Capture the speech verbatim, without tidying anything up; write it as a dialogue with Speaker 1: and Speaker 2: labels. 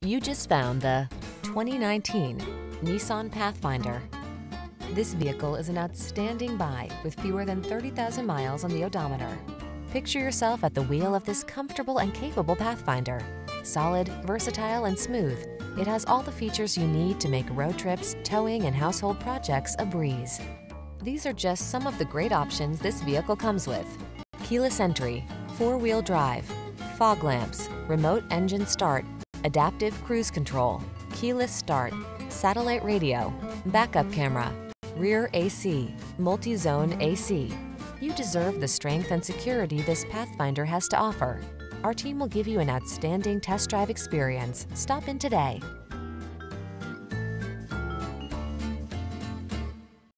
Speaker 1: You just found the twenty nineteen Nissan Pathfinder. This vehicle is an outstanding buy with fewer than thirty thousand miles on the odometer. Picture yourself at the wheel of this comfortable and capable Pathfinder. Solid, versatile, and smooth, it has all the features you need to make road trips, towing, and household projects a breeze. These are just some of the great options this vehicle comes with: keyless entry, four-wheel drive, fog lamps, remote engine start, adaptive cruise control, keyless start, satellite radio, backup camera, rear A C, multi-zone A C. You deserve the strength and security this Pathfinder has to offer. Our team will give you an outstanding test drive experience. Stop in today.